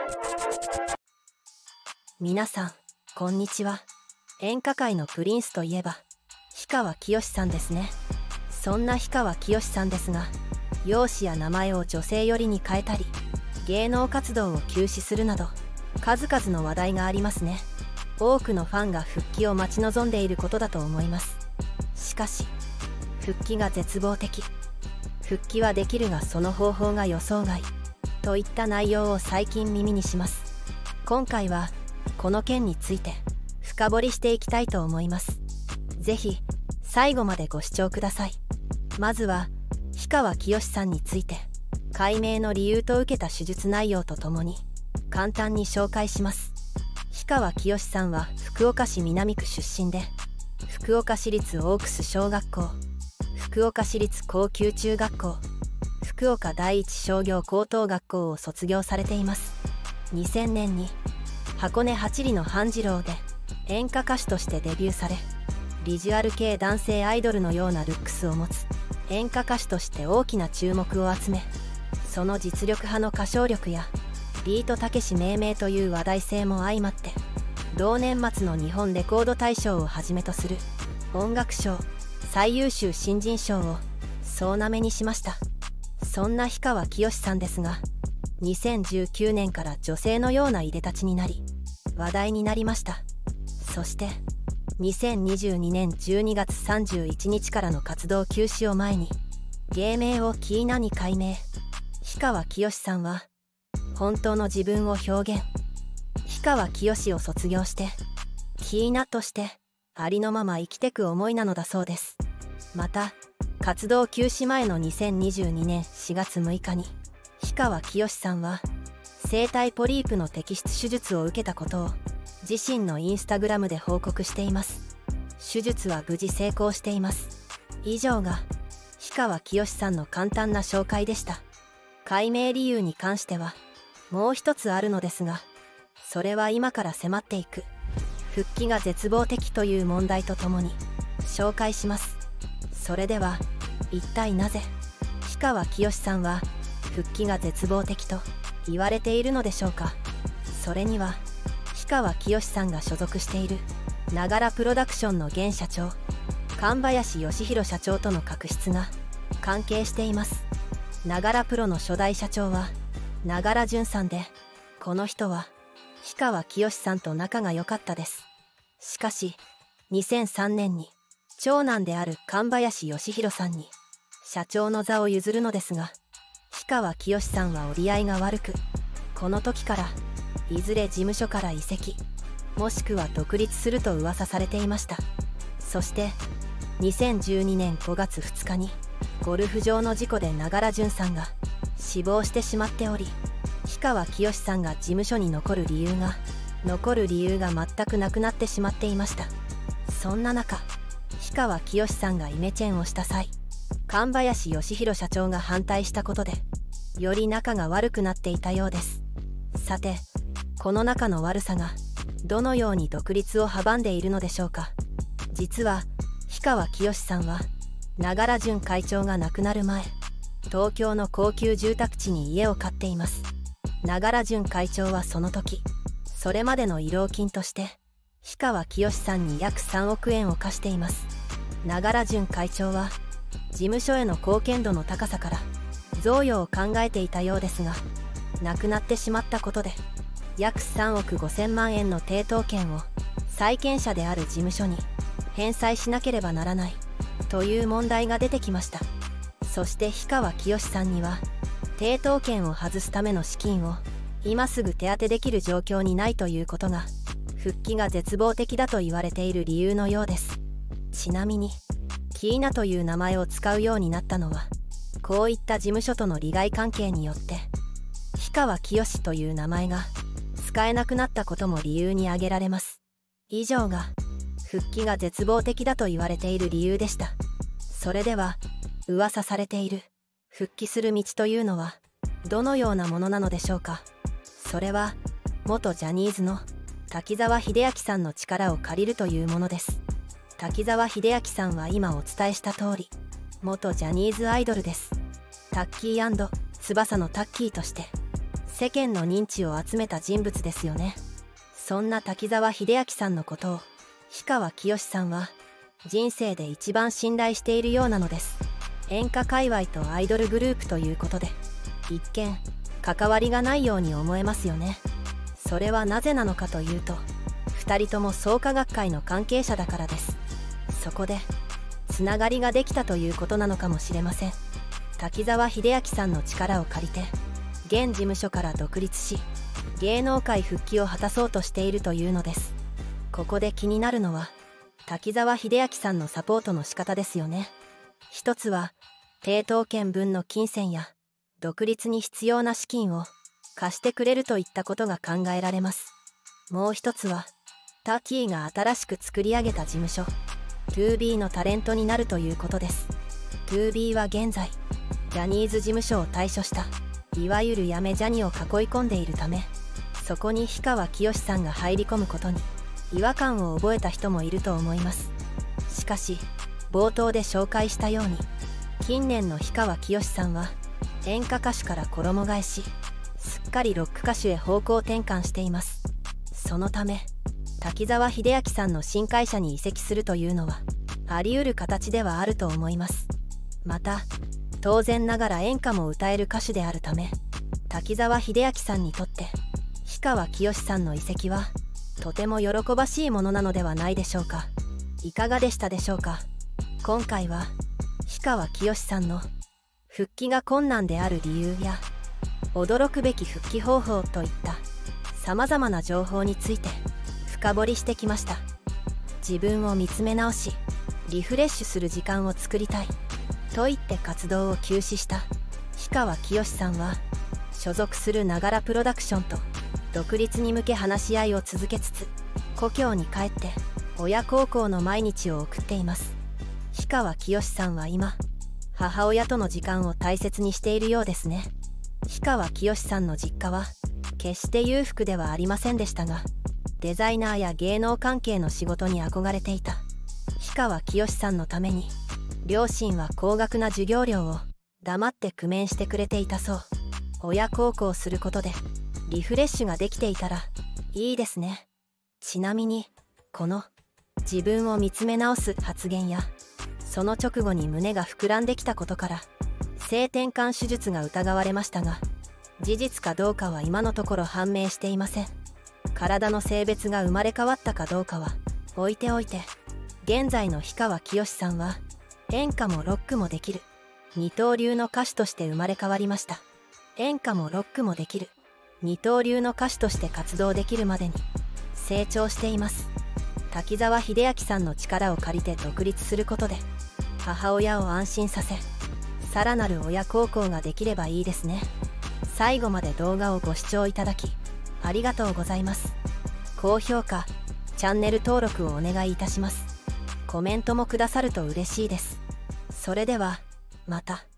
皆さんこんにちは。演歌界のプリンスといえば氷川きよしさんですね。そんな氷川きよしさんですが、容姿や名前を女性寄りに変えたり、芸能活動を休止するなど数々の話題がありますね。多くのファンが復帰を待ち望んでいることだと思います。しかし復帰が絶望的、復帰はできるがその方法が予想外といった内容を最近耳にします。今回はこの件について深掘りしていきたいと思います。ぜひ最後までご視聴ください。まずは氷川きよしさんについて改名の理由と受けた手術内容とともに簡単に紹介します。氷川きよしさんは福岡市南区出身で、福岡市立大楠小学校、福岡市立高級中学校、福岡第一商業高等学校を卒業されています。2000年に箱根八里の半次郎で演歌歌手としてデビューされ、ビジュアル系男性アイドルのようなルックスを持つ演歌歌手として大きな注目を集め、その実力派の歌唱力やビートたけし命名という話題性も相まって、同年末の日本レコード大賞をはじめとする音楽賞最優秀新人賞を総なめにしました。そんな氷川きよしさんですが、2019年から女性のようないでたちになり話題になりました。そして2022年12月31日からの活動休止を前に芸名をキイナに改名。氷川きよしさんは本当の自分を表現、氷川きよしを卒業してキイナとしてありのまま生きてく思いなのだそうです。また活動休止前の2022年4月6日に氷川きよしさんは声帯ポリープの摘出手術を受けたことを自身のインスタグラムで報告しています。手術は無事成功しています。以上が氷川きよしさんの簡単な紹介でした。改名理由に関してはもう一つあるのですが、それは今から迫っていく復帰が絶望的という問題とともに紹介します。それでは一体なぜ氷川きよしさんは復帰が絶望的と言われているのでしょうか。それには氷川きよしさんが所属しているながらプロダクションの現社長神林義弘社長との確執が関係しています。ながらプロの初代社長はながら淳さんで、この人は氷川きよしさんと仲が良かったです。しかし2003年に長男である神林義弘さんに社長の座を譲るのですが、氷川きよしさんは折り合いが悪く、この時からいずれ事務所から移籍もしくは独立すると噂されていました。そして2012年5月2日にゴルフ場の事故でながら淳さんが死亡してしまっており、氷川きよしさんが事務所に残る理由が全くなくなってしまっていました。そんな中氷川きよしさんがイメチェンをした際、神林義弘社長が反対したことでより仲が悪くなっていたようです。さてこの仲の悪さがどのように独立を阻んでいるのでしょうか。実は氷川きよしさんはながら淳会長が亡くなる前、東京の高級住宅地に家を買っています。ながら淳会長はその時それまでの慰労金として氷川きよしさんに約3億円を貸しています。ながら淳会長は事務所への貢献度の高さから贈与を考えていたようですが、亡くなってしまったことで約3億5000万円の抵当権を債権者である事務所に返済しなければならないという問題が出てきました。そして氷川きよしさんには抵当権を外すための資金を今すぐ手当てできる状況にないということが復帰が絶望的だと言われている理由のようです。ちなみにキイナという名前を使うようになったのはこういった事務所との利害関係によって氷川きよしという名前が使えなくなったことも理由に挙げられます。以上が復帰が絶望的だと言われている理由でした。それでは噂されている復帰する道というのはどのようなものなのでしょうか。それは元ジャニーズの滝沢秀明さんの力を借りるというものです。滝沢秀明さんは今お伝えした通り元ジャニーズアイドルです。タッキー&翼のタッキーとして世間の認知を集めた人物ですよね。そんな滝沢秀明さんのことを氷川きよしさんは人生で一番信頼しているようなのです。演歌界隈とアイドルグループということで一見関わりがないように思えますよね。それはなぜなのかというと、2人とも創価学会の関係者だからです。そこでつながりができたということなのかもしれません。滝沢秀明さんの力を借りて現事務所から独立し芸能界復帰を果たそうとしているというのです。ここで気になるのは滝沢秀明さんのサポートの仕方ですよね。一つは抵当権分の金銭や独立に必要な資金を貸してくれるといったことが考えられます。もう一つはタキーが新しく作り上げた事務所 2B のタレントになるということです。 2B は現在ジャニーズ事務所を退所したいわゆるやめジャニを囲い込んでいるため、そこに氷川きよしさんが入り込むことに違和感を覚えた人もいると思います。しかし冒頭で紹介したように近年の氷川きよしさんは演歌歌手から衣替えしすっかりロック歌手へ方向転換しています。そのため滝沢秀明さんの新会社に移籍するというのはあり得る形ではあると思います。また当然ながら演歌も歌える歌手であるため滝沢秀明さんにとって氷川きよしさんの移籍はとても喜ばしいものなのではないでしょうか。いかがでしたでしょうか。今回は氷川きよしさんの復帰が困難である理由や驚くべき復帰方法といったさまざまな情報について深掘りしてきました。自分を見つめ直しリフレッシュする時間を作りたいと言って活動を休止した氷川きよしさんは所属するながらプロダクションと独立に向け話し合いを続けつつ故郷に帰って親孝行の毎日を送っています。氷川きよしさんは今母親との時間を大切にしているようですね。氷川きよしさんの実家は決して裕福ではありませんでしたが、デザイナーや芸能関係の仕事に憧れていた氷川きよしさんのために両親は高額な授業料を黙って工面してくれていたそう。親孝行することでリフレッシュができていたらいいですね。ちなみにこの自分を見つめ直す発言やその直後に胸が膨らんできたことから性転換手術が疑われましたが、事実かどうかは今のところ判明していません。体の性別が生まれ変わったかどうかは置いておいて、現在の氷川きよしさんは演歌もロックもできる二刀流の歌手として生まれ変わりました。演歌もロックもできる二刀流の歌手として活動できるまでに成長しています。滝沢秀明さんの力を借りて独立することで母親を安心させ、さらなる親孝行ができればいいですね。最後まで動画をご視聴いただきありがとうございます。高評価、チャンネル登録をお願いいたします。コメントもくださると嬉しいです。それではまた。